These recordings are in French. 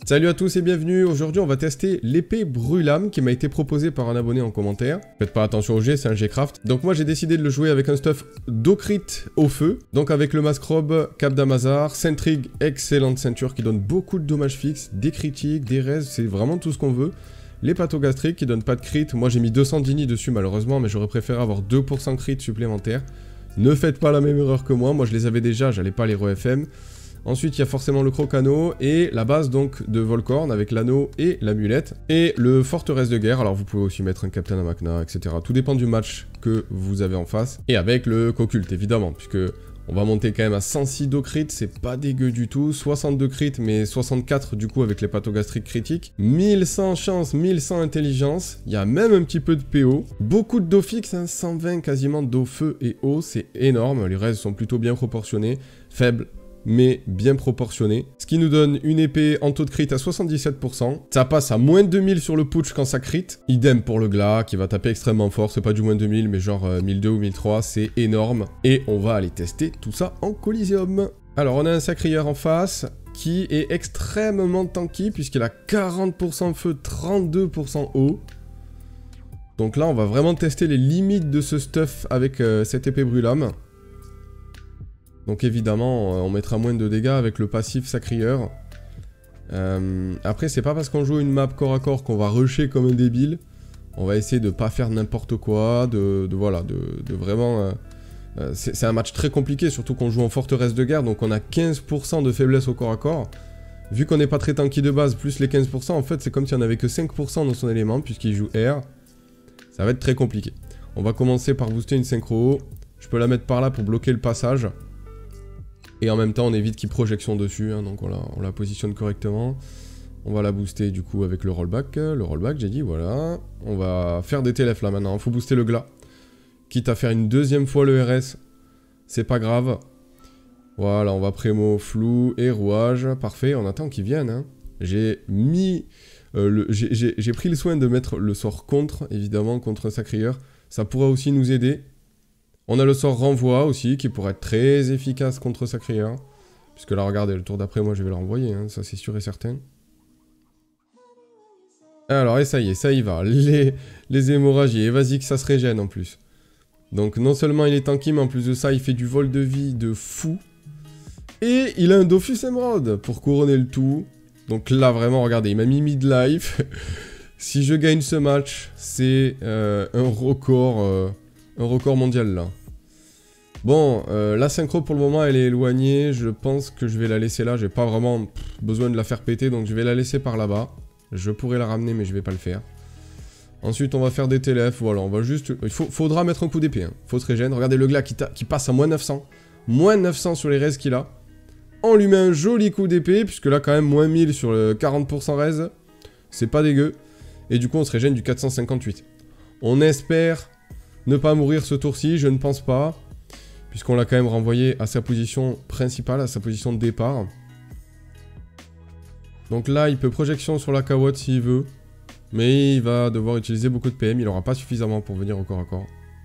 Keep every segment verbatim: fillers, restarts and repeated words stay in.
Salut à tous et bienvenue, aujourd'hui on va tester l'épée brûlame qui m'a été proposée par un abonné en commentaire. Faites pas attention au G, c'est un G-Craft. Donc moi j'ai décidé de le jouer avec un stuff d'Ocrit au feu. Donc avec le Masquerobe, Cap d'Amazar, Sentrig, excellente ceinture qui donne beaucoup de dommages fixes, des critiques, des res, c'est vraiment tout ce qu'on veut. Les pathogastriques qui donnent pas de crit, moi j'ai mis deux cents dini dessus malheureusement, mais j'aurais préféré avoir deux pour cent crit supplémentaires. Ne faites pas la même erreur que moi, moi je les avais déjà, j'allais pas les re-F M. Ensuite, il y a forcément le Crocano et la base donc de Volcorn avec l'anneau et l'amulette. Et le Forteresse de guerre, alors vous pouvez aussi mettre un Captain Amakna, et cetera. Tout dépend du match que vous avez en face. Et avec le Coculte, évidemment, puisque on va monter quand même à cent six d'eau crit, c'est pas dégueu du tout. soixante-deux crit, mais soixante-quatre du coup avec les pathogastriques critiques. mille cent chance, mille cent intelligence. Il y a même un petit peu de P O. Beaucoup de dos fixe, hein, cent vingt quasiment d'eau, feu et eau, c'est énorme. Les restes sont plutôt bien proportionnés. Faibles, mais bien proportionné. Ce qui nous donne une épée en taux de crit à soixante-dix-sept pour cent. Ça passe à moins deux mille sur le putsch quand ça crit. Idem pour le glas qui va taper extrêmement fort. C'est pas du moins deux mille, mais genre euh, mille deux ou mille trois, c'est énorme. Et on va aller tester tout ça en Coliseum. Alors on a un sacrieur en face qui est extrêmement tanky puisqu'il a quarante pour cent feu, trente-deux pour cent eau. Donc là on va vraiment tester les limites de ce stuff avec euh, cette épée brûlame. Donc évidemment, on mettra moins de dégâts avec le passif sacrieur. Euh, après, c'est pas parce qu'on joue une map corps à corps qu'on va rusher comme un débile. On va essayer de pas faire n'importe quoi, de, de voilà, de, de vraiment... Euh, euh, c'est un match très compliqué, surtout qu'on joue en forteresse de guerre, donc on a quinze pour cent de faiblesse au corps à corps. Vu qu'on n'est pas très tanky de base, plus les quinze pour cent, en fait, c'est comme si on avait que cinq pour cent dans son élément, puisqu'il joue air. Ça va être très compliqué. On va commencer par booster une synchro. Je peux la mettre par là pour bloquer le passage. Et en même temps, on évite qu'il projection dessus, hein, donc on la, on la positionne correctement. On va la booster du coup avec le rollback. Le rollback, j'ai dit, voilà. On va faire des T L F là maintenant, il faut booster le glas. Quitte à faire une deuxième fois le R S, c'est pas grave. Voilà, on va prémo, flou et rouage. Parfait, on attend qu'ils viennent. Hein. J'ai mis... Euh, j'ai pris le soin de mettre le sort contre, évidemment, contre un sacrieur. Ça pourra aussi nous aider. On a le sort renvoi aussi, qui pourrait être très efficace contre sacrieur. Puisque là, regardez, le tour d'après, moi, je vais le renvoyer, hein, ça c'est sûr et certain. Alors, et ça y est, ça y va. Les, les hémorragies, et vas-y que ça se régène en plus. Donc, non seulement il est tanky, mais en plus de ça, il fait du vol de vie de fou. Et il a un Dofus Emerald pour couronner le tout. Donc là, vraiment, regardez, il m'a mis mid-life. Si je gagne ce match, c'est euh, un record... Euh, un record mondial, là. Bon, euh, la synchro pour le moment elle est éloignée, je pense que je vais la laisser là, j'ai pas vraiment pff, besoin de la faire péter, donc je vais la laisser par là-bas. Je pourrais la ramener mais je vais pas le faire. Ensuite on va faire des T L F, voilà, on va juste... Il faut, faudra mettre un coup d'épée, hein. Faut se régène, regardez le glas qui, qui passe à moins neuf cents. Moins neuf cents sur les res qu'il a. On lui met un joli coup d'épée, puisque là quand même moins mille sur le quarante pour cent res. C'est pas dégueu. Et du coup on se régène du quatre cent cinquante-huit. On espère ne pas mourir ce tour-ci, je ne pense pas. Puisqu'on l'a quand même renvoyé à sa position principale, à sa position de départ. Donc là, il peut projection sur la cawotte s'il veut. Mais il va devoir utiliser beaucoup de P M, il n'aura pas suffisamment pour venir au corps à corps.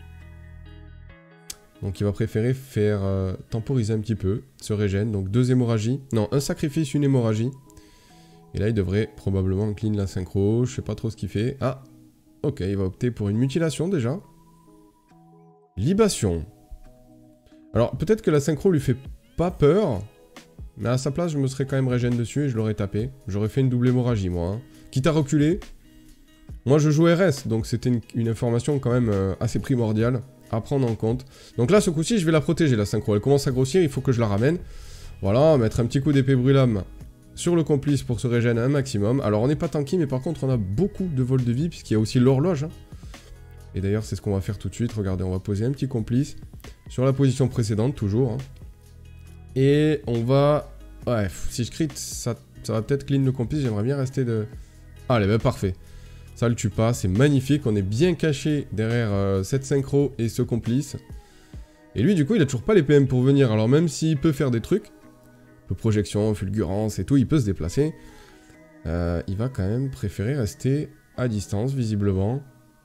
Donc il va préférer faire euh, temporiser un petit peu, se régène. Donc deux hémorragies. Non, un sacrifice, une hémorragie. Et là, il devrait probablement clean la synchro. Je sais pas trop ce qu'il fait. Ah, ok, il va opter pour une mutilation déjà. Libation. Alors, peut-être que la synchro lui fait pas peur, mais à sa place, je me serais quand même régène dessus et je l'aurais tapé. J'aurais fait une double hémorragie, moi. Hein. Quitte à reculer. Moi, je joue R S, donc c'était une, une information quand même euh, assez primordiale à prendre en compte. Donc là, ce coup-ci, je vais la protéger, la synchro. Elle commence à grossir, il faut que je la ramène. Voilà, mettre un petit coup d'épée brûlame sur le complice pour se régénérer un maximum. Alors, on n'est pas tanky, mais par contre, on a beaucoup de vol de vie, puisqu'il y a aussi l'horloge. Hein. Et d'ailleurs, c'est ce qu'on va faire tout de suite. Regardez, on va poser un petit complice sur la position précédente, toujours. Hein. Et on va... Ouais, si je crit, ça, ça va peut-être clean le complice. J'aimerais bien rester de... Allez, ben parfait. Ça le tue pas, c'est magnifique. On est bien caché derrière euh, cette synchro et ce complice. Et lui, du coup, il a toujours pas les P M pour venir. Alors même s'il peut faire des trucs, peu projection, fulgurance et tout, il peut se déplacer. Euh, il va quand même préférer rester à distance, visiblement.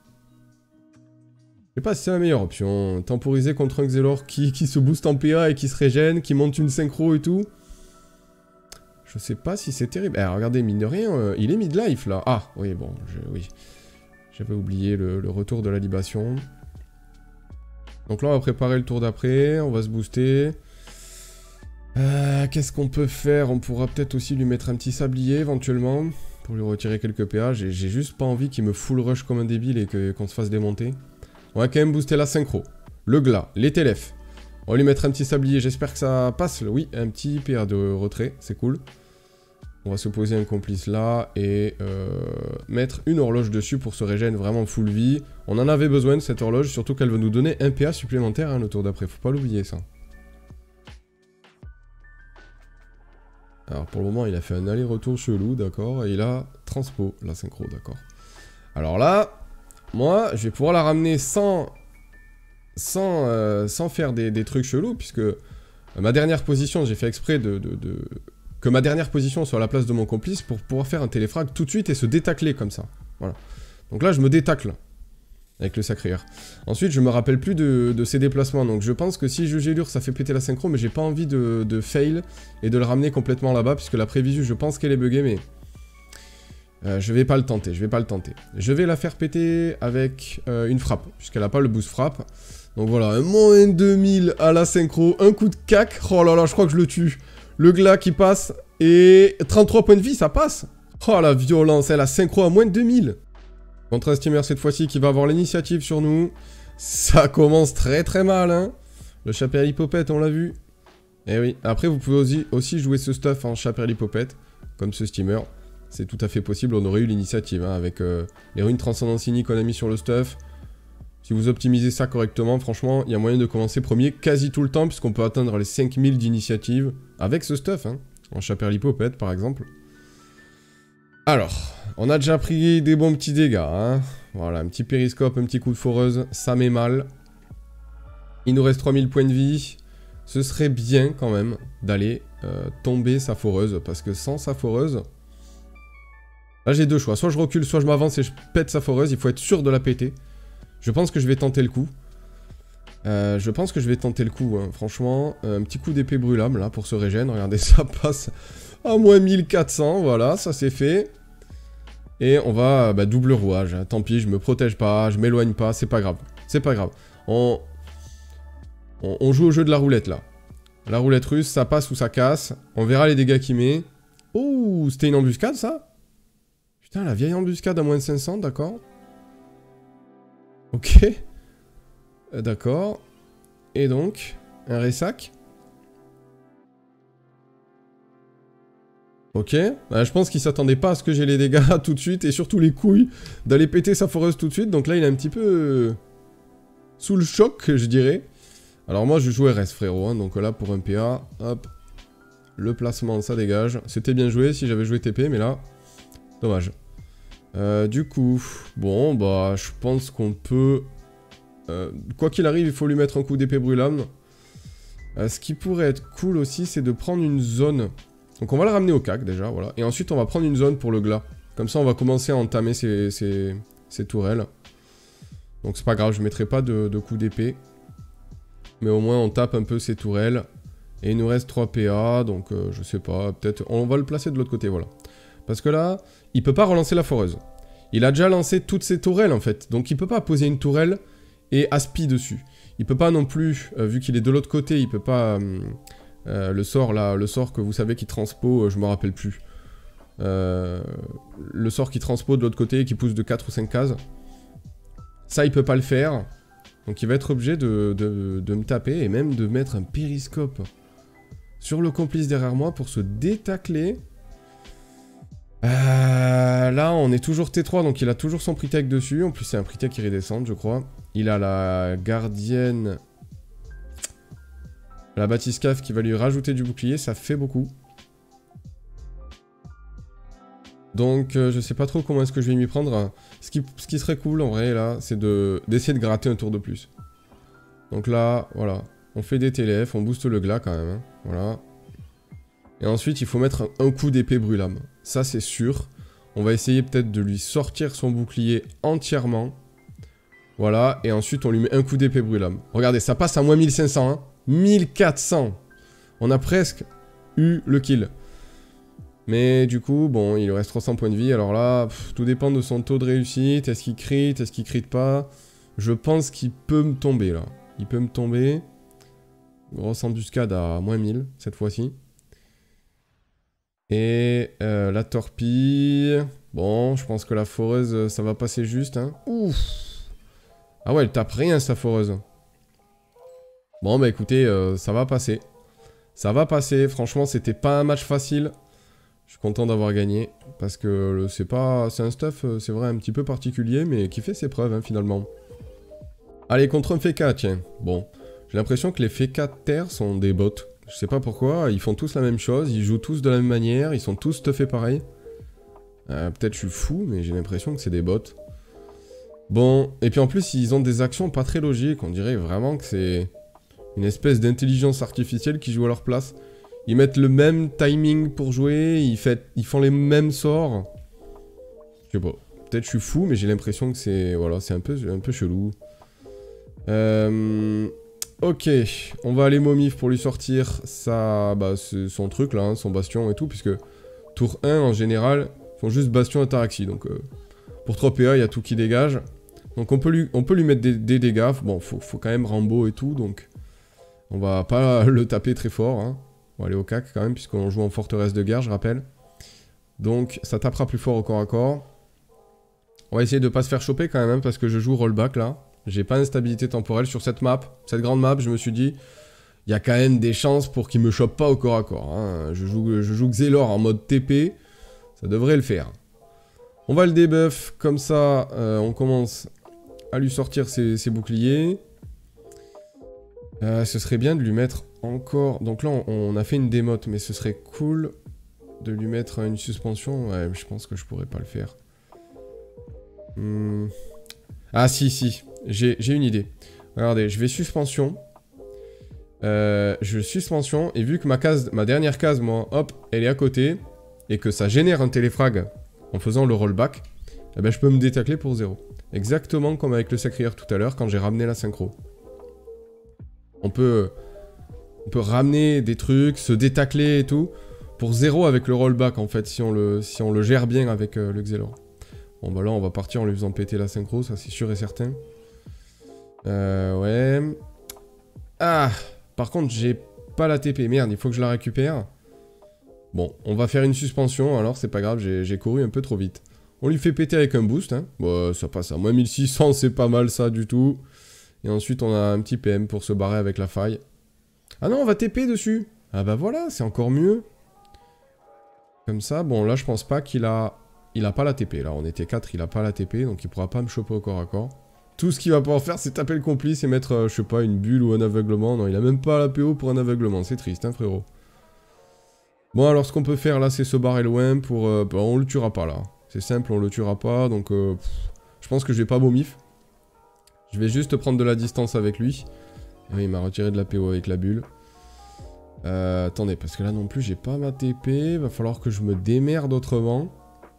Je sais pas si c'est la meilleure option. Temporiser contre un Xelor qui, qui se booste en P A et qui se régène, qui monte une synchro et tout. Je sais pas si c'est terrible. Eh, regardez, mine de rien, euh, il est mid-life, là. Ah, oui, bon, je, oui. J'avais oublié le, le retour de la libation. Donc là, on va préparer le tour d'après. On va se booster. Euh, Qu'est-ce qu'on peut faire? On pourra peut-être aussi lui mettre un petit sablier, éventuellement. Pour lui retirer quelques P A. J'ai juste pas envie qu'il me full rush comme un débile et qu'on qu se fasse démonter. On va quand même booster la synchro. Le glas, les téléphes. On va lui mettre un petit sablier. J'espère que ça passe. Oui, un petit P A de retrait. C'est cool. On va se poser un complice là et euh, mettre une horloge dessus pour se régénérer vraiment full vie. On en avait besoin de cette horloge, surtout qu'elle va nous donner un P A supplémentaire hein, le tour d'après. Faut pas l'oublier ça. Alors pour le moment il a fait un aller-retour chelou, d'accord. Et il a transpo la synchro, d'accord. Alors là, moi je vais pouvoir la ramener sans, sans, euh, sans faire des, des trucs chelous, puisque euh, ma dernière position, j'ai fait exprès de... de, de que ma dernière position soit à la place de mon complice pour pouvoir faire un téléfrag tout de suite et se détacler comme ça. Voilà. Donc là, je me détacle avec le sacré R. Ensuite, je me rappelle plus de, de ses déplacements. Donc je pense que si je gélure, ça fait péter la synchro, mais j'ai pas envie de, de fail et de le ramener complètement là-bas, puisque la prévisu, je pense qu'elle est buggée, mais euh, je vais pas le tenter. Je vais pas le tenter. Je vais la faire péter avec euh, une frappe, puisqu'elle a pas le boost frappe. Donc voilà, un moins deux mille à la synchro, un coup de cac. Oh là là, je crois que je le tue. Le glas qui passe, et trente-trois points de vie, ça passe. Oh la violence, elle a synchro à moins de deux mille. Contre un steamer cette fois-ci qui va avoir l'initiative sur nous. Ça commence très très mal, hein. Le chaper à l'hypopète, on l'a vu. Et oui, après vous pouvez aussi, aussi jouer ce stuff en chaper à l'hypopète, comme ce steamer. C'est tout à fait possible, on aurait eu l'initiative, hein, avec euh, les runes transcendance ini qu'on a mis sur le stuff. Si vous optimisez ça correctement, franchement, il y a moyen de commencer premier quasi tout le temps, puisqu'on peut atteindre les cinq mille d'initiative avec ce stuff, hein, en chaper l'hypopète par exemple. Alors, on a déjà pris des bons petits dégâts, hein. Voilà, un petit périscope, un petit coup de foreuse, ça met mal. Il nous reste trois mille points de vie. Ce serait bien quand même d'aller euh, tomber sa foreuse, parce que sans sa foreuse... Là j'ai deux choix, soit je recule, soit je m'avance et je pète sa foreuse, il faut être sûr de la péter. Je pense que je vais tenter le coup. Euh, je pense que je vais tenter le coup, hein. Franchement. Un petit coup d'épée brûlable, là, pour se régénérer. Regardez, ça passe à moins mille quatre cents. Voilà, ça c'est fait. Et on va... Bah, double rouage. Hein. Tant pis, je me protège pas, je m'éloigne pas. C'est pas grave. C'est pas grave. On... on... On joue au jeu de la roulette, là. La roulette russe, ça passe ou ça casse. On verra les dégâts qu'il met. Oh, c'était une embuscade, ça? Putain, la vieille embuscade à moins de cinq cents, d'accord. Ok. Euh, D'accord. Et donc, un ressac. Ok. Euh, je pense qu'il s'attendait pas à ce que j'ai les dégâts tout de suite, et surtout les couilles d'aller péter sa foreuse tout de suite. Donc là, il est un petit peu euh, sous le choc, je dirais. Alors moi, je joue R S, frérot. Hein, donc là, pour un P A, hop. Le placement, ça dégage. C'était bien joué si j'avais joué T P, mais là, dommage. Euh, du coup, bon, bah, je pense qu'on peut... Euh, quoi qu'il arrive, il faut lui mettre un coup d'épée brûlable. Euh, ce qui pourrait être cool aussi, c'est de prendre une zone. Donc on va la ramener au C A C, déjà, voilà. Et ensuite, on va prendre une zone pour le glas. Comme ça, on va commencer à entamer ces, ces, ces tourelles. Donc c'est pas grave, je mettrai pas de, de coup d'épée. Mais au moins, on tape un peu ces tourelles. Et il nous reste trois P A, donc euh, je sais pas, peut-être... On va le placer de l'autre côté, voilà. Parce que là, il peut pas relancer la foreuse. Il a déjà lancé toutes ses tourelles, en fait. Donc il peut pas poser une tourelle et aspi dessus. Il peut pas non plus, euh, vu qu'il est de l'autre côté, il peut pas... Euh, euh, le sort, là, le sort que vous savez qui transpo, euh, je me rappelle plus. Euh, le sort qui transpo de l'autre côté, qui pousse de quatre ou cinq cases. Ça, il peut pas le faire. Donc il va être obligé de, de, de me taper, et même de mettre un périscope sur le complice derrière moi pour se détacler. Euh, là, on est toujours T trois, donc il a toujours son Pritech dessus. En plus, c'est un Pritech iridescente, je crois. Il a la gardienne... La bathyscaphe qui va lui rajouter du bouclier, ça fait beaucoup. Donc, euh, je sais pas trop comment est-ce que je vais m'y prendre. Ce qui, ce qui serait cool, en vrai, là, c'est de d'essayer de gratter un tour de plus. Donc là, voilà. On fait des T L F, on booste le glas quand même. Hein. Voilà. Et ensuite, il faut mettre un, un coup d'épée brûlable. Ça, c'est sûr. On va essayer peut-être de lui sortir son bouclier entièrement. Voilà. Et ensuite, on lui met un coup d'épée brûlable. Regardez, ça passe à moins mille cinq cents. Hein. mille quatre cents. On a presque eu le kill. Mais du coup, bon, il lui reste trois cents points de vie. Alors là, pff, tout dépend de son taux de réussite. Est-ce qu'il crit? Est-ce qu'il crit pas? Je pense qu'il peut me tomber, là. Il peut me tomber. Grosse embuscade à moins mille, cette fois-ci. Et euh, la torpille... Bon, je pense que la foreuse, ça va passer juste, hein. Ouf. Ah ouais, elle tape rien, sa foreuse. Bon, bah écoutez, euh, ça va passer. Ça va passer. Franchement, c'était pas un match facile. Je suis content d'avoir gagné. Parce que c'est pas... C'est un stuff, c'est vrai, un petit peu particulier, mais qui fait ses preuves, hein, finalement. Allez, contre un Feka, tiens. Bon. J'ai l'impression que les Feka terre sont des bots. Je sais pas pourquoi, ils font tous la même chose, ils jouent tous de la même manière, ils sont tous stuffés pareil. Euh, Peut-être je suis fou, mais j'ai l'impression que c'est des bots. Bon, et puis en plus, ils ont des actions pas très logiques. On dirait vraiment que c'est une espèce d'intelligence artificielle qui joue à leur place. Ils mettent le même timing pour jouer, ils, fait... ils font les mêmes sorts. Je sais pas, peut-être je suis fou, mais j'ai l'impression que c'est... Voilà, c'est un peu, un peu chelou. Euh... Ok, on va aller Momif pour lui sortir sa, bah, son truc là, hein, son bastion et tout, puisque tour un en général, ils font juste bastion ataraxie, donc euh, pour trois P A, il y a tout qui dégage. Donc on peut lui, on peut lui mettre des, des dégâts, bon, faut, faut quand même Rambo et tout, donc on va pas le taper très fort, hein. On va aller au cac quand même, puisqu'on joue en forteresse de guerre, je rappelle. Donc ça tapera plus fort au corps à corps. On va essayer de pas se faire choper quand même, hein, parce que je joue rollback là. J'ai pas d'instabilité temporelle sur cette map. Cette grande map, je me suis dit, il y a quand même des chances pour qu'il me chope pas au corps à corps. Hein. Je joue, je joue Xelor en mode T P, ça devrait le faire. On va le debuff, comme ça, euh, on commence à lui sortir ses, ses boucliers. Euh, ce serait bien de lui mettre encore... Donc là, on, on a fait une démote, mais ce serait cool de lui mettre une suspension. Ouais, je pense que je pourrais pas le faire. Hmm. Ah si, si. J'ai une idée. Regardez, je vais suspension. Euh, je suspension. Et vu que ma case, ma dernière case, moi, hop, elle est à côté. Et que ça génère un téléfrag en faisant le rollback. Eh ben, je peux me détacler pour zéro. Exactement comme avec le sacrière tout à l'heure quand j'ai ramené la synchro. On peut, on peut ramener des trucs, se détacler et tout. Pour zéro avec le rollback en fait. Si on le, si on le gère bien avec euh, le Xelor. Bon bah là on va partir en lui faisant péter la synchro, ça c'est sûr et certain. Euh ouais. Ah, par contre j'ai pas la T P, merde, il faut que je la récupère. Bon, on va faire une suspension, alors c'est pas grave, j'ai couru un peu trop vite. On lui fait péter avec un boost, hein. Bon, ça passe à moins mille six cents, c'est pas mal ça du tout. Et ensuite on a un petit P M pour se barrer avec la faille. Ah non, on va T P dessus. Ah bah voilà, c'est encore mieux. Comme ça, bon là je pense pas qu'il a... Il a pas la T P, là, on était quatre, il a pas la T P, donc il pourra pas me choper au corps à corps. Tout ce qu'il va pouvoir faire, c'est taper le complice et mettre, euh, je sais pas, une bulle ou un aveuglement. Non, il a même pas la P O pour un aveuglement, c'est triste, hein, frérot. Bon, alors, ce qu'on peut faire, là, c'est se barrer loin pour... Euh, bah, on le tuera pas, là. C'est simple, on le tuera pas, donc... Euh, pff, je pense que je vais pas Momif. Je vais juste prendre de la distance avec lui. Et oui, il m'a retiré de la P O avec la bulle. Euh, attendez, parce que là, non plus, j'ai pas ma T P. Va falloir que je me démerde autrement.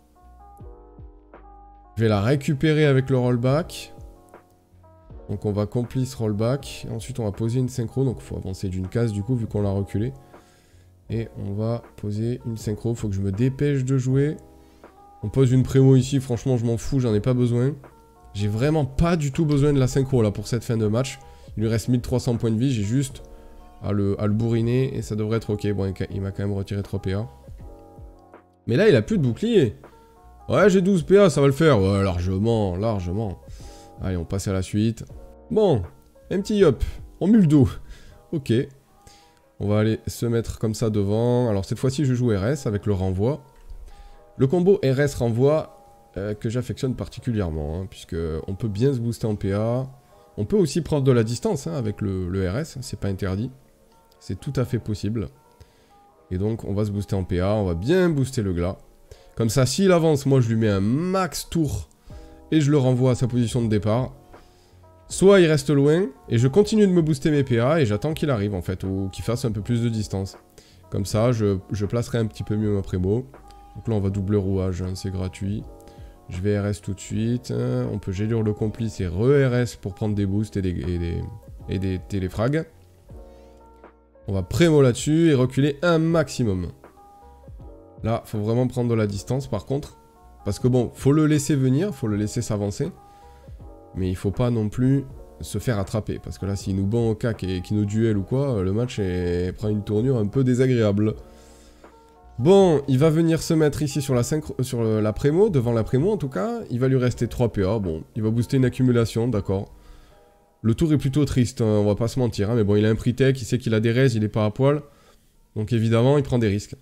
Je vais la récupérer avec le rollback. Donc on va complice rollback. Ensuite on va poser une synchro. Donc il faut avancer d'une case du coup vu qu'on l'a reculé. Et on va poser une synchro. Faut que je me dépêche de jouer. On pose une prémo ici. Franchement je m'en fous. J'en ai pas besoin. J'ai vraiment pas du tout besoin de la synchro là pour cette fin de match. Il lui reste mille trois cents points de vie. J'ai juste à le, à le bourriner. Et ça devrait être ok. Bon il m'a quand même retiré trois P A. Mais là il a plus de bouclier. Ouais, j'ai douze P A, ça va le faire. Ouais, largement, largement. Allez, on passe à la suite. Bon, un petit hop, en muldo. Ok. On va aller se mettre comme ça devant. Alors, cette fois-ci, je joue R S avec le renvoi. Le combo R S renvoi euh, que j'affectionne particulièrement, hein, puisque on peut bien se booster en P A. On peut aussi prendre de la distance hein, avec le, le R S, c'est pas interdit. C'est tout à fait possible. Et donc, on va se booster en P A, on va bien booster le glas. Comme ça, s'il avance, moi je lui mets un max tour et je le renvoie à sa position de départ. Soit il reste loin et je continue de me booster mes P A et j'attends qu'il arrive en fait, ou qu'il fasse un peu plus de distance. Comme ça, je, je placerai un petit peu mieux ma prémo. Donc là, on va doubler rouage, hein, c'est gratuit. Je vais R S tout de suite. Hein. On peut gélure le complice et re-R S pour prendre des boosts et des, et des, et des téléfrags. On va prémo là-dessus et reculer un maximum. Là, faut vraiment prendre de la distance par contre. Parce que bon, faut le laisser venir, faut le laisser s'avancer. Mais il faut pas non plus se faire attraper. Parce que là, s'il nous bat au cac et qu'il nous duel ou quoi, le match est... prend une tournure un peu désagréable. Bon, il va venir se mettre ici sur la, synchro... sur la prémo, devant la prémo en tout cas. Il va lui rester trois P A. Bon, il va booster une accumulation, d'accord. Le tour est plutôt triste, hein, on va pas se mentir. Hein, mais bon, il a un prix tech, il sait qu'il a des raises, il est pas à poil. Donc évidemment, il prend des risques.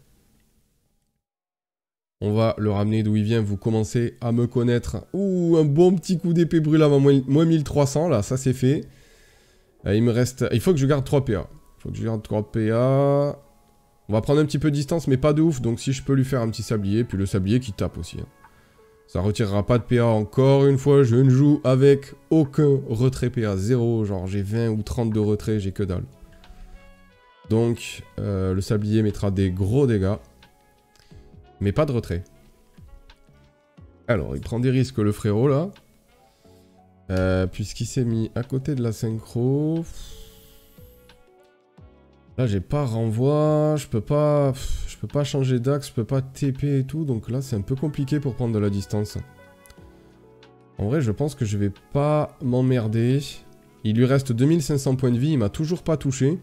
On va le ramener d'où il vient, vous commencez à me connaître. Ouh, un bon petit coup d'épée brûlable à moins mille trois cents, là, ça c'est fait. Euh, il me reste... Il faut que je garde trois P A. Il faut que je garde trois P A. On va prendre un petit peu de distance, mais pas de ouf, donc si je peux lui faire un petit sablier, puis le sablier qui tape aussi. Hein. Ça retirera pas de P A encore une fois, je ne joue avec aucun retrait P A, zéro, genre j'ai vingt ou trente de retrait, j'ai que dalle. Donc, euh, le sablier mettra des gros dégâts. Mais pas de retrait. Alors, il prend des risques le frérot là. Euh, Puisqu'il s'est mis à côté de la synchro. Là, j'ai pas renvoi. Je peux pas. Je peux pas changer d'axe. Je peux pas T P et tout. Donc là, c'est un peu compliqué pour prendre de la distance. En vrai, je pense que je vais pas m'emmerder. Il lui reste deux mille cinq cents points de vie. Il m'a toujours pas touché.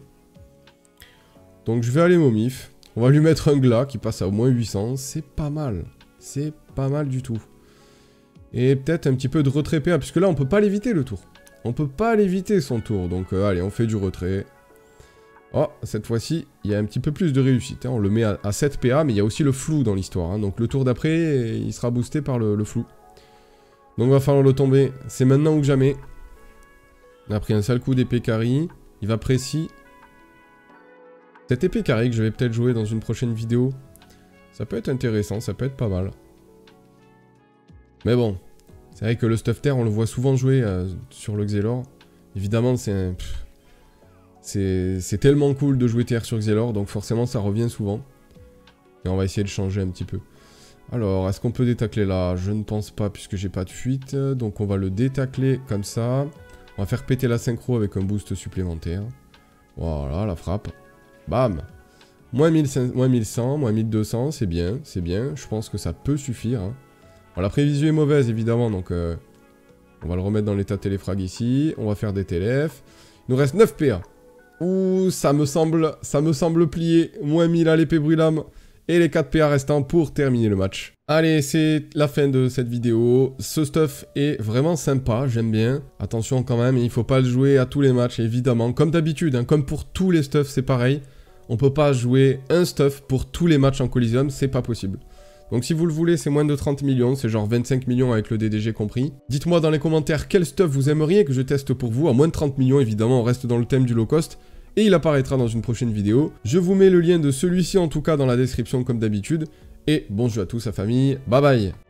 Donc je vais aller momif. On va lui mettre un glas qui passe à au moins huit cents. C'est pas mal. C'est pas mal du tout. Et peut-être un petit peu de retrait P A. Puisque là, on peut pas l'éviter le tour. On peut pas l'éviter son tour. Donc euh, allez, on fait du retrait. Oh, cette fois-ci, il y a un petit peu plus de réussite. Hein. On le met à, à sept P A. Mais il y a aussi le flou dans l'histoire. Hein. Donc le tour d'après, il sera boosté par le, le flou. Donc il va falloir le tomber. C'est maintenant ou jamais. On a pris un sale coup d'épée carry. Il va précis. Cette épée carrée que je vais peut-être jouer dans une prochaine vidéo, ça peut être intéressant, ça peut être pas mal. Mais bon, c'est vrai que le stuff terre, on le voit souvent jouer euh, sur le Xelor. Évidemment, c'est c'est tellement cool de jouer T R sur Xelor, donc forcément ça revient souvent. Et on va essayer de changer un petit peu. Alors, est-ce qu'on peut détacler là? Je ne pense pas puisque j'ai pas de fuite. Donc on va le détacler comme ça. On va faire péter la synchro avec un boost supplémentaire. Voilà, la frappe. Bam, moins mille cent, moins mille deux cents, c'est bien, c'est bien. Je pense que ça peut suffire. Hein. Bon, la prévision est mauvaise, évidemment, donc euh, on va le remettre dans l'état téléfrag ici. On va faire des T L F. Il nous reste neuf P A. Ouh, ça me semble, ça me semble plier. moins mille à l'épée brûlame. Et les quatre P A restants pour terminer le match. Allez, c'est la fin de cette vidéo. Ce stuff est vraiment sympa, j'aime bien. Attention quand même, il ne faut pas le jouer à tous les matchs, évidemment. Comme d'habitude, hein, comme pour tous les stuffs, c'est pareil. On peut pas jouer un stuff pour tous les matchs en Coliseum, c'est pas possible. Donc si vous le voulez, c'est moins de trente millions, c'est genre vingt-cinq millions avec le D D G compris. Dites-moi dans les commentaires quel stuff vous aimeriez que je teste pour vous. À moins de trente millions, évidemment, on reste dans le thème du low cost. Et il apparaîtra dans une prochaine vidéo. Je vous mets le lien de celui-ci en tout cas dans la description comme d'habitude. Et bon jeu à tous la famille, bye bye.